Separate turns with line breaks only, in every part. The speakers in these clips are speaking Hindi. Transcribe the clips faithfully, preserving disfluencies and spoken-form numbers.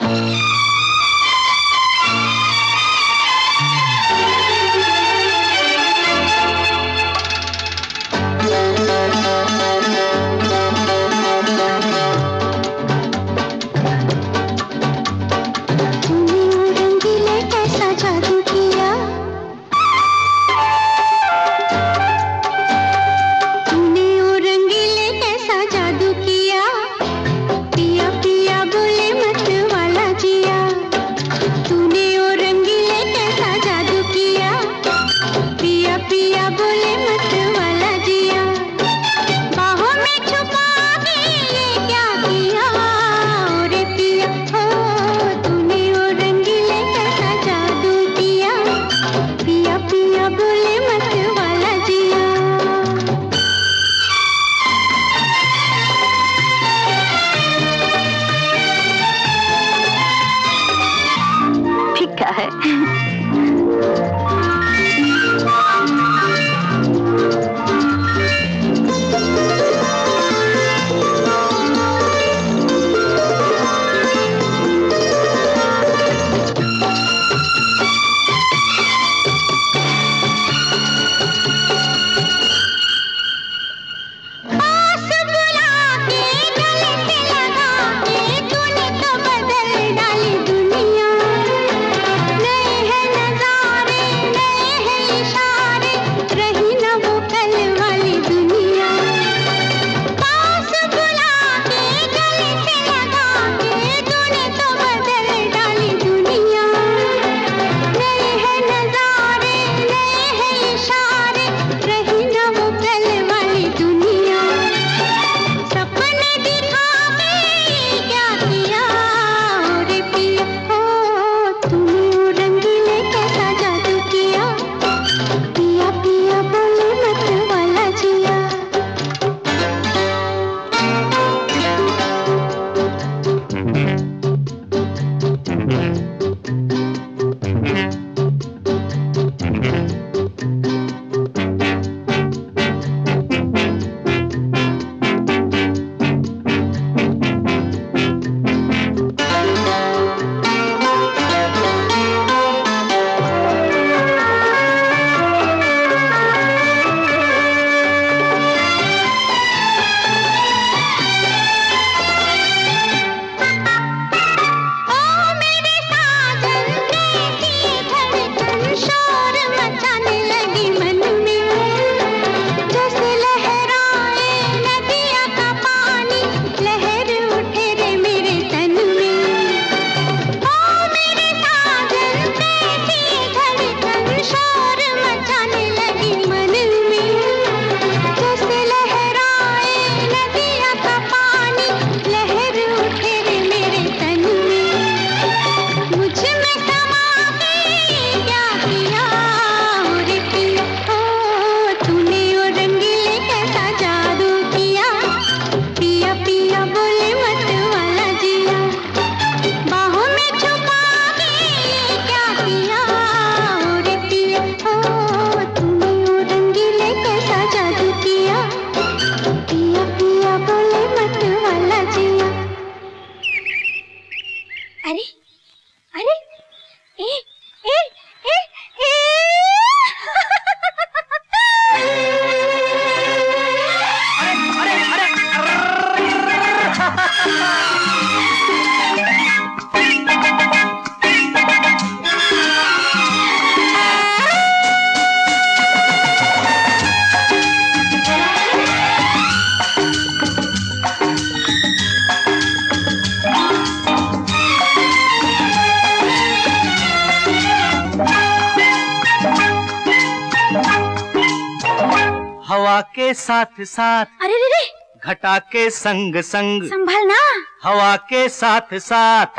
हवा के साथ साथ,
अरे रे रे,
घटा के संग संग,
संभलना।
हवा के साथ साथ,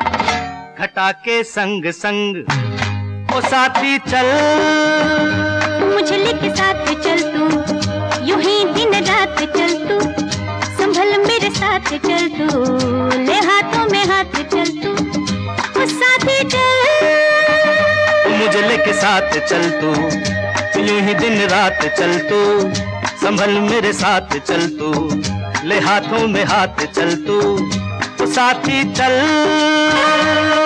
घटा के संग संग, ओ साथी चल
मुझे लेके साथ चल तू, यूं ही दिन रात चल तू, संभल मेरे साथ चल तू, ले हाथों में हाथ चल तू, ओ साथी चल
मुझे लेके साथ चल तू, यूं ही दिन रात चल तू, संभल मेरे साथ चल तू, ले हाथों में हाथ चल तू, ओ साथी चल।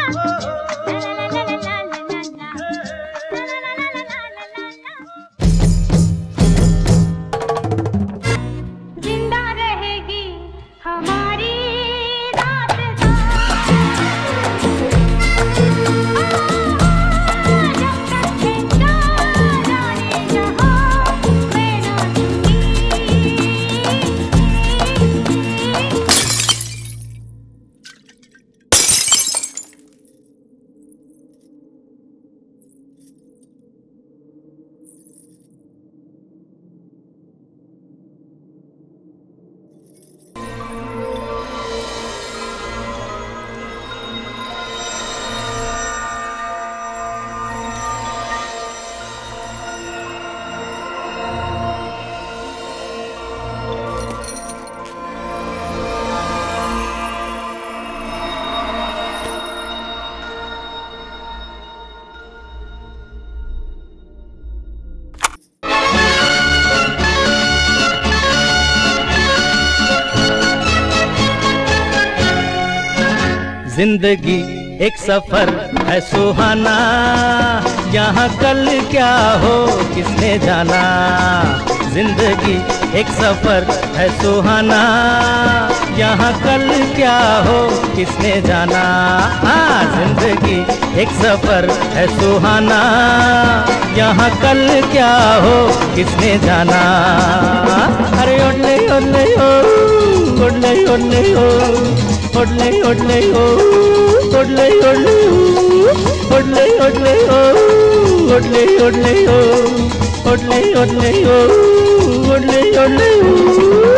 जिंदगी एक सफर है सुहाना, यहाँ कल क्या हो किसने जाना। जिंदगी एक सफर है सुहाना, यहाँ कल क्या हो किसने जाना। हाँ, जिंदगी एक सफर है सुहाना, यहाँ कल क्या हो किसने जाना। अरे ओडले ओडले ओ, ओडले ओडले ओ, ओडले ओडले ओ, ओडले ओडले ओ, ओडले ओडले ओ, ओडले ओडले ओ, ओडले ओडले ओ, ओडले ओडले ओ।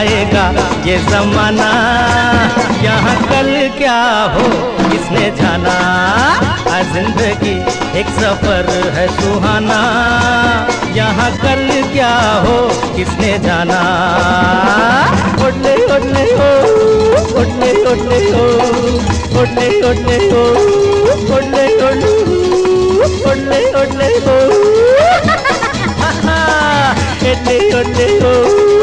आएगा ये जमाना, यहाँ कल क्या हो किसने जाना। आ जिंदगी एक सफर है सुहाना, यहाँ कल क्या हो किसने जाना। ओडले ओडले हो, ओडले ओडले हो, ओडले ओडले हो, ओडले ओडले हो, ओडले ओडले हो, ओडले ओडले हो।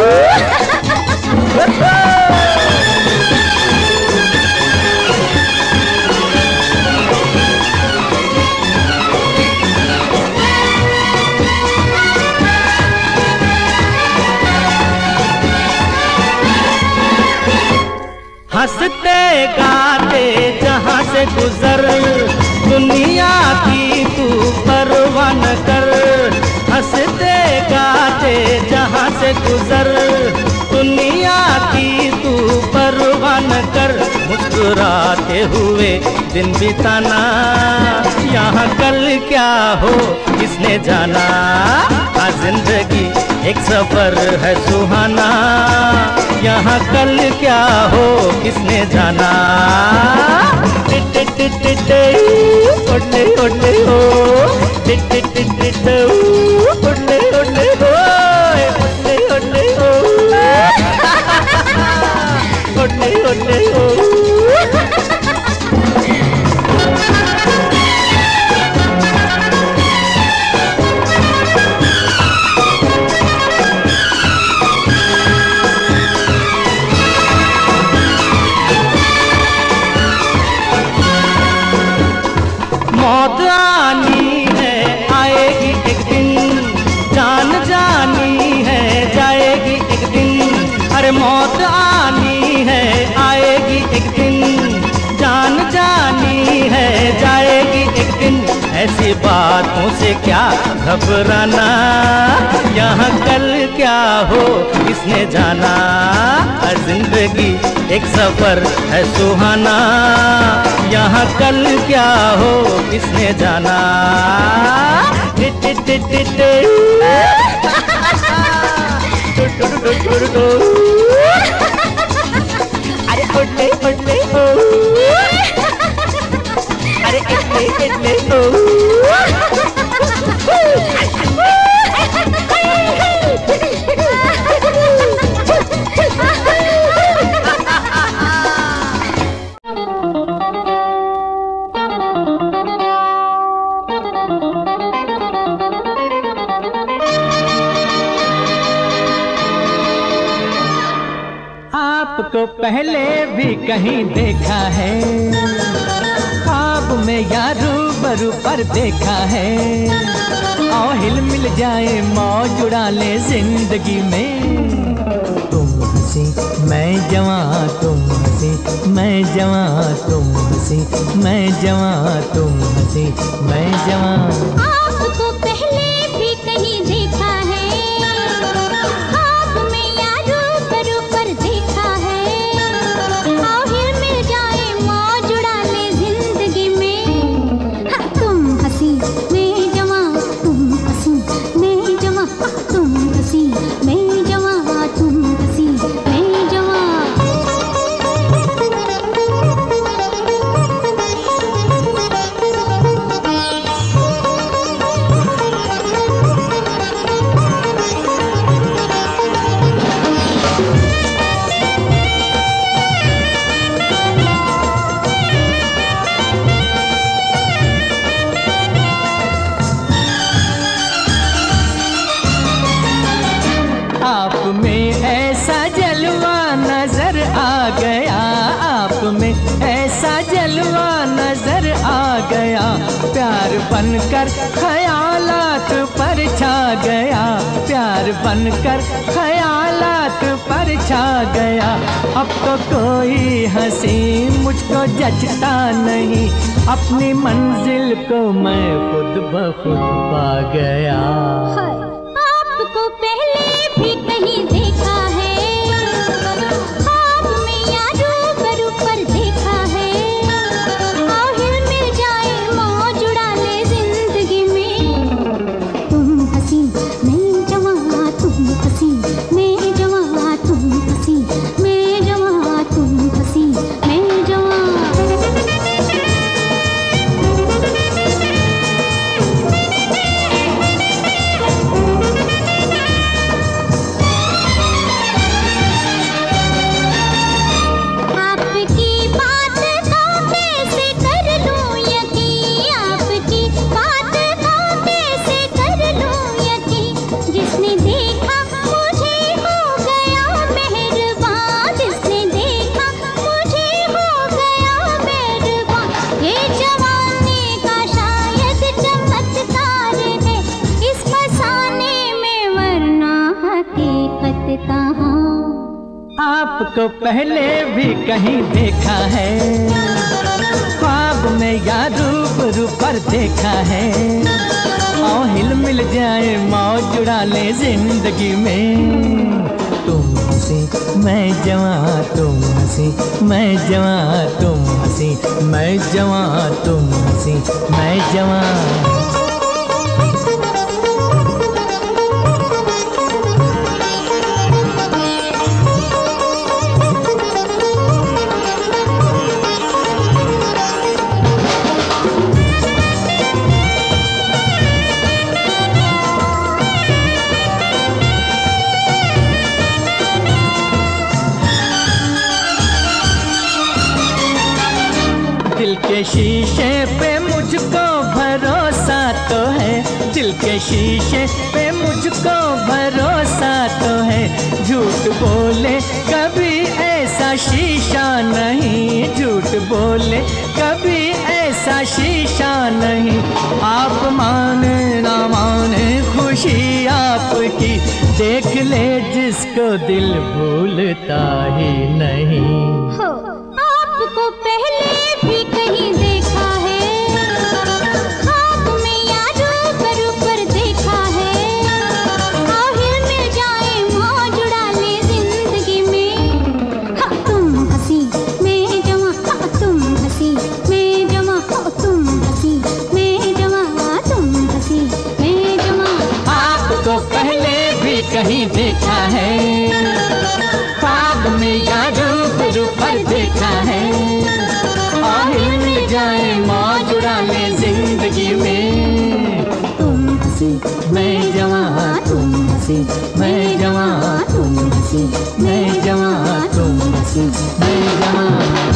हंसते गाते जहाँ से गुजर, दुनिया की तू परवाह न कर। हंसते गाते जहाँ से गुजर, दुनिया की तू परवाह न कर। मुस्कुराते हुए दिन बिताना, यहाँ कल क्या हो किसने जाना। आ जिंदगी एक सफर है सुहाना, यहाँ कल क्या हो किसने जाना। टिट टिट टिट ओडले ओडले हो, टिट टिट टिट ओडले ओडले हो, ओडले ओडले हो, ओडले ओडले हो। मौत आनी है आएगी एक दिन, जान जानी है जाएगी एक दिन। अरे मौत आनी है आएगी एक दिन, जान जानी है जाएगी एक दिन। ऐसी बातों से क्या घबराना, यहाँ कल क्या हो किसने जाना। हर जिंदगी एक सफर है सुहाना, यहाँ कल क्या हो किसने जाना। टिट टिट टिट टिट अरे उठले उठले हो, अरे इतने इतने हो। आपको पहले भी कहीं देखा है, ख्वाब में या रूबरू पर देखा है। आओ हिल मिल जाए मौज उड़ा ले जिंदगी में। तुम हंसी मैं जवां, तुम हंसी मैं जवां, तुम हंसी मैं जवां, तुम हंसी मैं जवां।
आपको पहले भी कहीं देखा है, ख्वाब में या रूबरू पर देखा है। आओ हिल मिल जाए मौज उड़ा ले जिंदगी में। हाँ, तुम हंसी मैं जवां, तुम हंसी मैं जवां, तुम हंसी मैं जवां, तुम हंसी मैं जवां।
आप में ऐसा जलवा नजर आ गया, आप में ऐसा जलवा नजर आ गया। प्यार बनकर ख्यालात पर छा गया, प्यार बनकर ख्यालात पर छा गया। अब तो कोई हंसी मुझको जचता नहीं, अपनी मंजिल को मैं खुद ब खुद पा गया।
आपको पहले भी कहीं देखा है, ख्वाब में या रूबरू पर देखा है। आओ हिल मिल जाए मौज उड़ा ले जिंदगी में। तुम हंसी मैं जवां, तुम हंसी मैं जवां, तुम हंसी
आपको पहले भी कहीं देखा है, ख्वाब में या रूबरू पर देखा है। आओ हिल मिल जाए, मौज उड़ा ले जिंदगी में। तुम हंसी मैं जवां, तुम हंसी मैं जवां, तुम हंसी मैं जवां, तुम हंसी मैं जवां। दिल के शीशे पे मुझको भरोसा तो है, दिल के शीशे पे मुझको भरोसा तो है। झूठ बोले कभी ऐसा शीशा नहीं, झूठ बोले कभी ऐसा शीशा नहीं। आप माने ना माने खुशी आपकी, देख ले जिसको दिल भूलता ही नहीं।
हो आपको पहले भी कहीं देखा है, ख्वाब में या रूबरू पर देखा है। आओ हिल मिल जाए, मौज उड़ा ले जिंदगी में। हाँ तुम हंसी मैं जवां, हाँ तुम हंसी मैं जवां, हाँ तुम हंसी मैं जवां, तुम हंसी मैं जवां।
आपको पहले भी कहीं देखा है, ख्वाब में या रूबरू पर देखा है। हिल मिल जाए, मौज उड़ा ले जिंदगी में। तुम हंसी मैं जवां, तुम हंसी मैं जवां, तुम हंसी मैं जवां, तुम हंसी मैं जवां।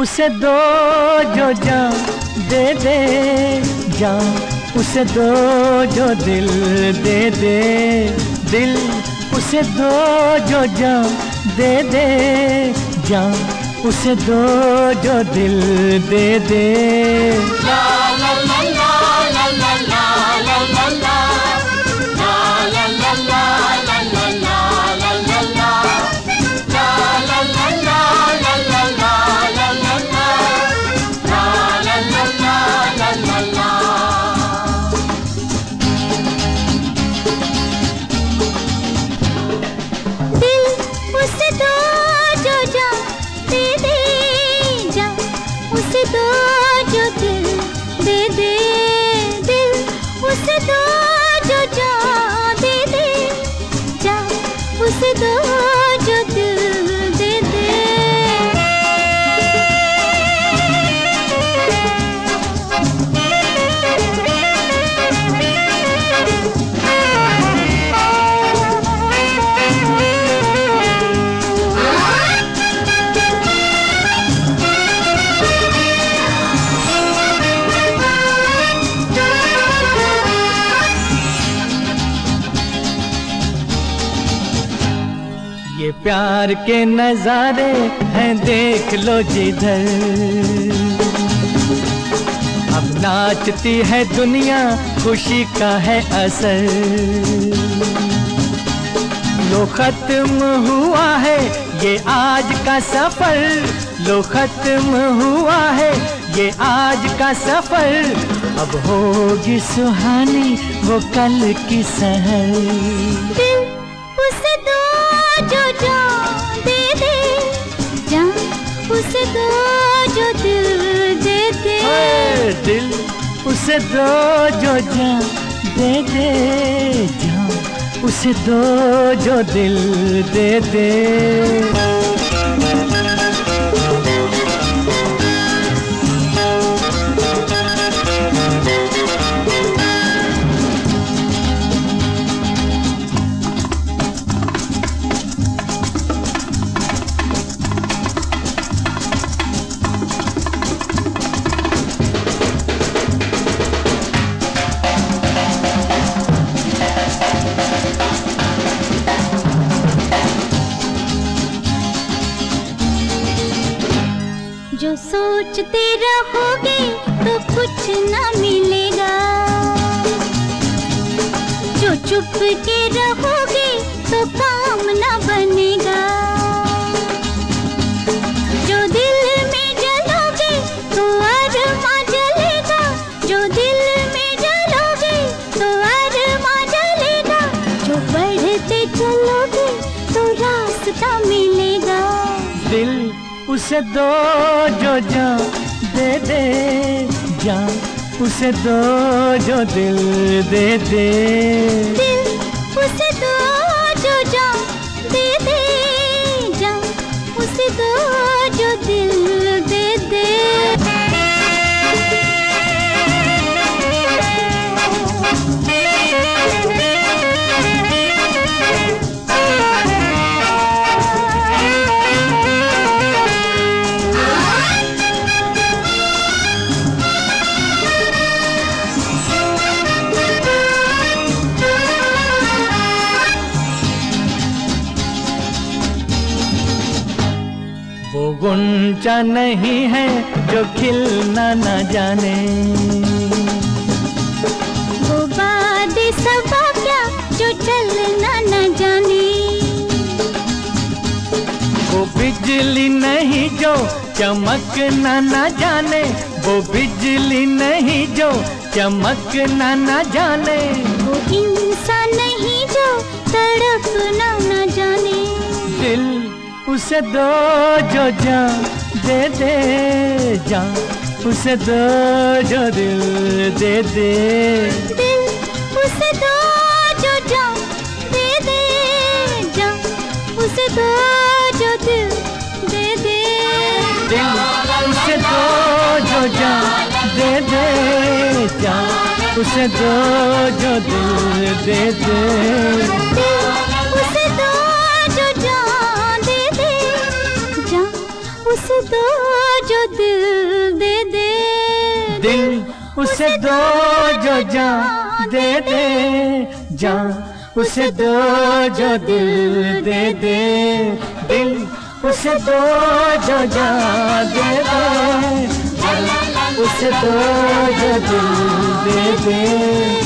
उसे दो जो जान दे दे, जान उसे दो जो दिल दे दे, दिल उसे दो जो जान दे दे, जान उसे दो जो दिल दे दे। ला ला ला ला ला ला ला ला ला ला प्यार के नजारे हैं देख लो जिधर, अब नाचती है दुनिया खुशी का है असर। लो खत्म हुआ है ये आज का सफर, लो खत्म हुआ है ये आज का सफर, अब होगी सुहानी वो कल की सहर।
दिल उसे दो जो जान दे दे, जान उसे दो जो दिल दे दे,
दिल उसे दो जो जान दे दे, जान उसे दो जो दिल दे दे।
जो सोचते रहोगे तो कुछ ना मिलेगा, जो चुप के रहोगे तो काम ना बनेगा। जो दिल में जलोगे तो अरमा जलेगा, जो दिल में जलोगे तो अरमा जलेगा, जो बढ़ते चलोगे तो रास्ता मिलेगा।
दिल उसे दो जो जान दे दे, जान उसे दो जो दिल दे दे,
दिल उसे दो जो जान दे दे, जान उसे दो जो दिल दे दे।
वो गुंचा नहीं है जो खिलना न जाने,
वो बादे सबा क्या जो चलना न जाने,
वो बिजली नहीं जो चमकना न जाने, वो बिजली नहीं जो चमकना न जाने,
वो इंसान नहीं जो तड़पना न जाने।
दिल उसे दो जो जान दे दे, जान उसे दो जो दिल दे दे,
दिल उसे दो जो जान दे दे, जान उसे दो जो दिल दे दे,
दिल उसे दो जो जान दे दे, जान उसे दो जो दिल दे दे,
दिल उसे दो जो जान दे दे, जान उसे दो जो दिल
उसे दो जो जान दे दे, जान उसे दो जो दिल दे दे, दिल उसे दो जो जान दे दे, उसे दो जो दिल दे दे।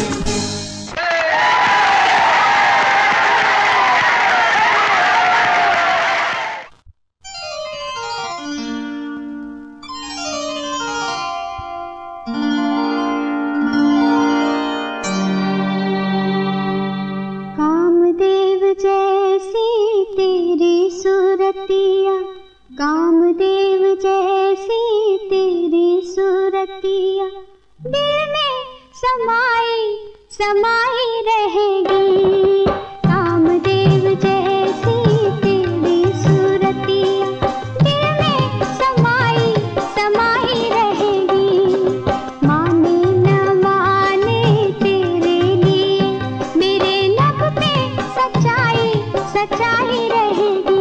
कामदेव जैसी तेरी सूरतिया दिल में समाई समाई रहेगी। कामदेव जैसी तेरी सूरतिया दिल में समाई समाई रहेगी। माने न माने तेरे लिए मेरे लब पे सच्चाई सच्चाई रहेगी।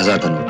हजार धन्यवाद।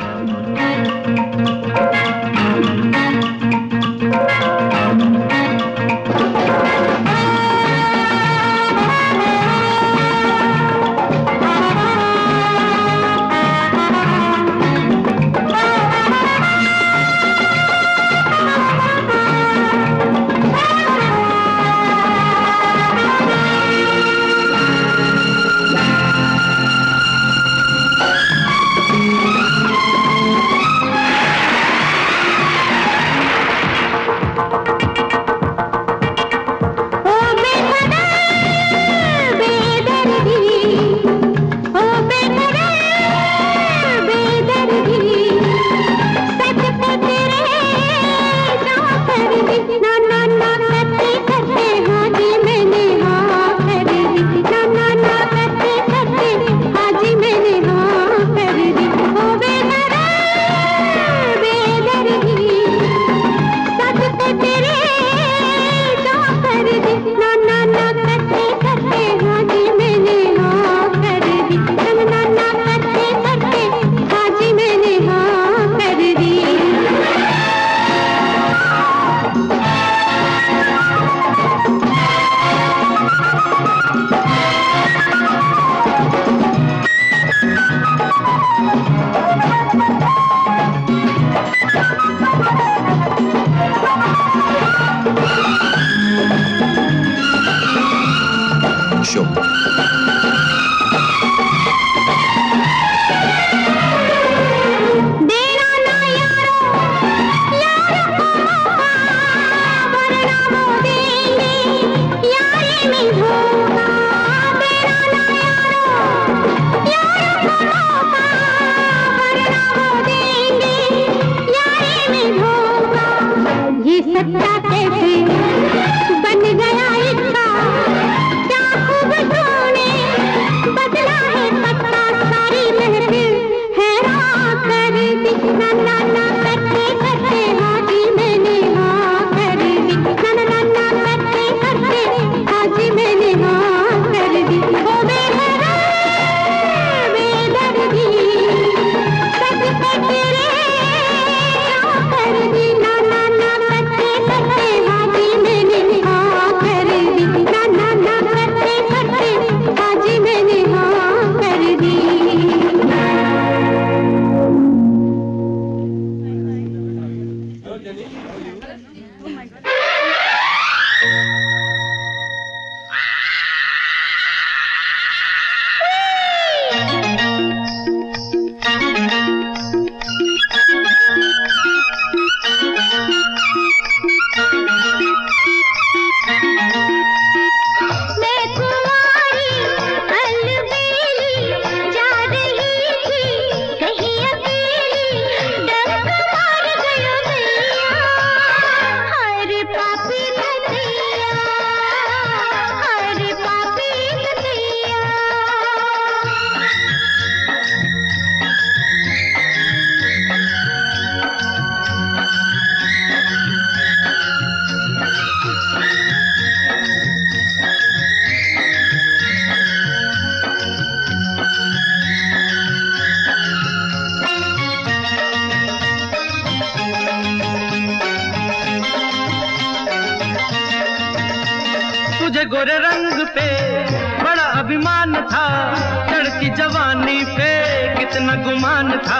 तुझे गोरे रंग पे बड़ा अभिमान था, चढ़ती जवानी पे कितना गुमान था।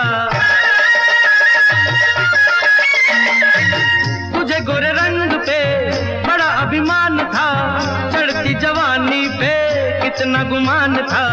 तुझे गोरे रंग पे बड़ा अभिमान था, चढ़ती जवानी पे कितना गुमान था।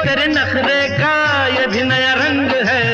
तेरे नखरे का ये भी नया रंग है।